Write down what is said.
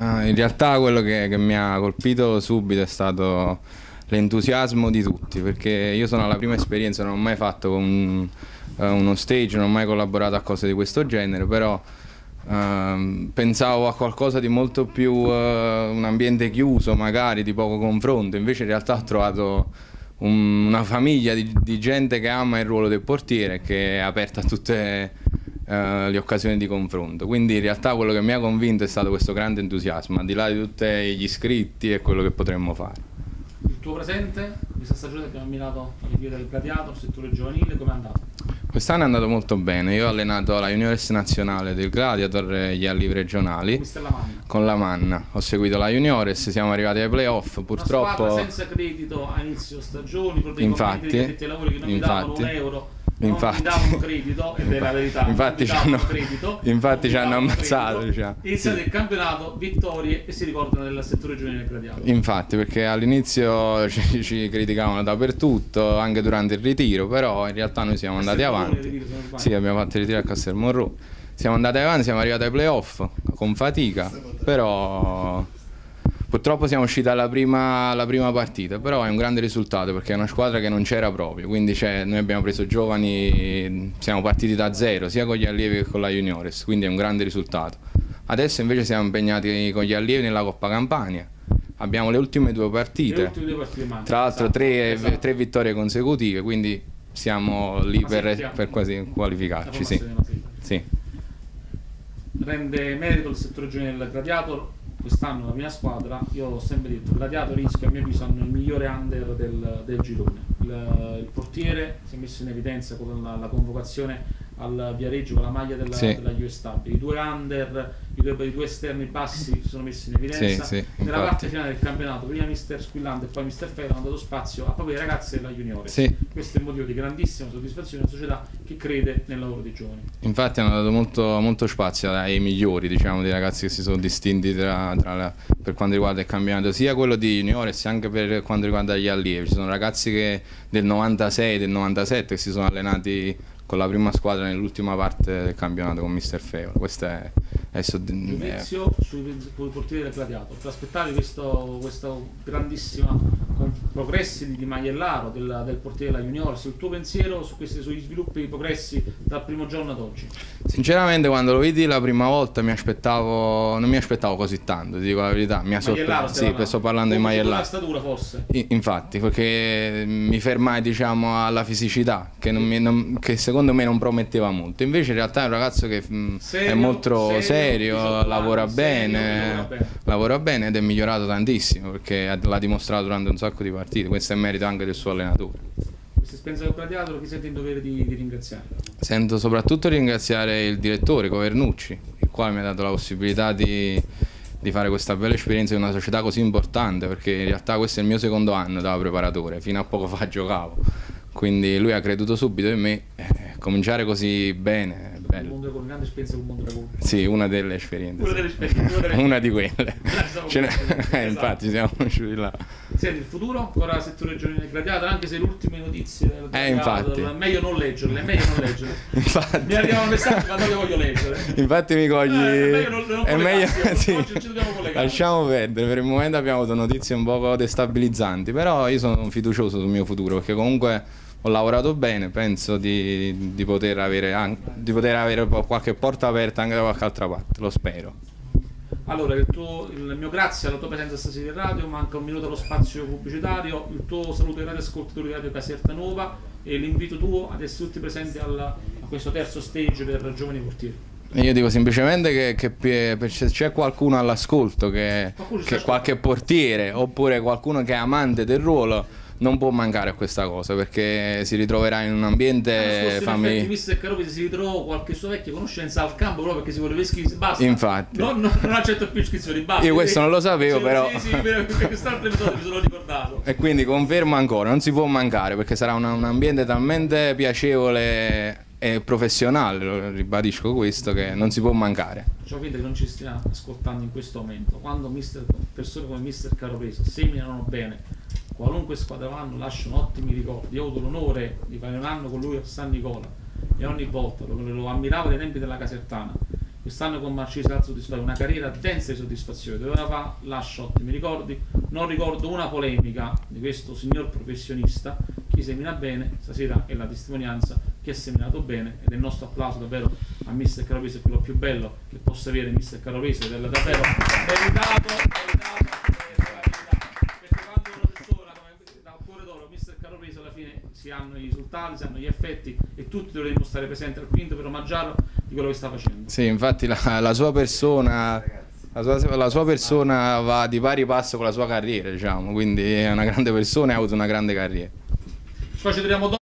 In realtà quello che mi ha colpito subito è stato l'entusiasmo di tutti, perché io sono alla prima esperienza, non ho mai fatto uno stage, non ho mai collaborato a cose di questo genere, però pensavo a qualcosa di molto più, un ambiente chiuso magari, di poco confronto, invece in realtà ho trovato una famiglia di gente che ama il ruolo del portiere, che è aperta a tutte le occasioni di confronto. Quindi in realtà quello che mi ha convinto è stato questo grande entusiasmo, al di là di tutti gli iscritti e quello che potremmo fare. Il tuo presente, questa stagione abbiamo amminato alle vie del Gladiator, settore giovanile, come è andato? Quest'anno è andato molto bene, io ho allenato la juniores nazionale del Gladiator e gli allievi regionali con la Manna, ho seguito la juniores, siamo arrivati ai playoff, purtroppo... Una squadra senza credito a inizio stagione, con dei infatti, commenti dei lavori che non mi davano un euro, infatti, non mi davano credito, ed è la verità, infatti ci hanno ammazzato, diciamo. Iniziate il campionato, vittorie, e si ricordano del settore giovanile del Gladiator. Infatti, perché all'inizio ci criticavano dappertutto, anche durante il ritiro, però in realtà noi siamo andati avanti. Sì, abbiamo fatto il ritiro a Castelmonroe, siamo andati avanti, siamo arrivati ai playoff con fatica, però purtroppo siamo usciti alla prima partita, però è un grande risultato perché è una squadra che non c'era proprio, quindi noi abbiamo preso giovani, siamo partiti da zero sia con gli allievi che con la juniores, quindi è un grande risultato. Adesso invece siamo impegnati con gli allievi nella Coppa Campania, abbiamo le ultime due partite, tra l'altro tre vittorie consecutive, quindi siamo lì per quasi qualificarci. Sì. Rende merito il settore giovanile del Gladiator. Quest'anno la mia squadra, io ho sempre detto, Gladiator rischia, a mio avviso, hanno il migliore under del girone. Il portiere si è messo in evidenza con la convocazione al Viareggio con la maglia della US Tab. I due under, i due esterni bassi si sono messi in evidenza. Nella parte finale del campionato, prima Mister Squillante e poi Mister Fero hanno dato spazio a proprio ai ragazzi della juniores. Questo è un motivo di grandissima soddisfazione, una società che crede nel lavoro dei giovani. Infatti hanno dato molto spazio ai migliori, diciamo, dei ragazzi che si sono distinti per quanto riguarda il campionato, sia quello di juniores sia anche per quanto riguarda gli allievi. Ci sono ragazzi del 96, del 97 che si sono allenati con la prima squadra nell'ultima parte del campionato con Mister Feo. Questo è giudizio sui portieri del Gladiator. Ti aspettavi questo grandissimo progressi di Maiellaro, del portiere della juniores, il tuo pensiero sugli sviluppi e i progressi dal primo giorno ad oggi? Sinceramente, quando lo vidi la prima volta non mi aspettavo così tanto, ti dico la verità. Mi ha sorpreso. Sto parlando di Maiellaro. La statura forse? Infatti, perché mi fermai, diciamo, alla fisicità che secondo me non prometteva molto. Invece in realtà è un ragazzo che è molto serio, lavora bene ed è migliorato tantissimo perché l'ha dimostrato durante un sacco di partite. Questo è merito anche del suo allenatore. Questa esperienza del Gladiator, chi senti in dovere di ringraziare? Sento soprattutto ringraziare il direttore Covernucci, il quale mi ha dato la possibilità di fare questa bella esperienza in una società così importante, perché in realtà questo è il mio secondo anno da preparatore, fino a poco fa giocavo, quindi lui ha creduto subito in me, cominciare così bene è bello. Con grande esperienza col mondo della Coppa. Sì, una delle esperienze. Una di quelle. Infatti siamo conosciuti là. Senti, il futuro? Ancora settore giovanile Gladiator, anche se le ultime notizie del Gladiator, è meglio non leggerle, infatti. Mi arrivano messaggi ma non le voglio leggere. Infatti mi cogli... è meglio sì. Lasciamo perdere, per il momento abbiamo avuto notizie un po' destabilizzanti, però io sono fiducioso sul mio futuro, perché comunque ho lavorato bene, penso di poter avere qualche porta aperta anche da qualche altra parte, lo spero. Allora, il mio grazie alla tua presenza stasera in radio, manca un minuto allo spazio pubblicitario, il tuo saluto ai radioascoltatori di Radio Caserta Nuova e l'invito tuo ad essere tutti presenti a questo terzo stage per giovani portieri. Io dico semplicemente che se c'è qualcuno all'ascolto che qualche portiere oppure qualcuno che è amante del ruolo, non può mancare a questa cosa, perché si ritroverà in un ambiente familiare. Mister Caropesi si ritrovò qualche sua vecchia conoscenza al campo proprio perché si voleva iscriversi, basta. Infatti. Non accetto più iscrizioni, basta. Io questo non lo sapevo, però. Sì, perché quest'altro episodio mi sono ricordato. E quindi confermo ancora, non si può mancare, perché sarà un ambiente talmente piacevole e professionale, lo ribadisco questo, che non si può mancare. Facciamo finta che non ci stia ascoltando in questo momento. Quando persone come Mister Caropesi seminano bene, qualunque squadra vanno lasciano ottimi ricordi. Io ho avuto l'onore di fare un anno con lui a San Nicola e ogni volta lo ammiravo dai tempi della Casertana. quest'anno con Marcese la soddisfazione, una carriera densa di soddisfazione, doveva fare lascia ottimi ricordi, non ricordo una polemica di questo signor professionista. Chi semina bene, stasera è la testimonianza che ha seminato bene, ed è il nostro applauso davvero a Mister Carovese, quello più bello che possa avere Mister Carovese, davvero meritato, perché quando una persona dal cuore d'oro, Mister Carovese, alla fine si hanno i risultati, si hanno gli effetti, e tutti dovremmo stare presenti al quinto per omaggiarlo di quello che sta facendo. Sì, infatti la sua persona, la sua persona va di pari passo con la sua carriera, diciamo, quindi è una grande persona e ha avuto una grande carriera. Poi ci troviamo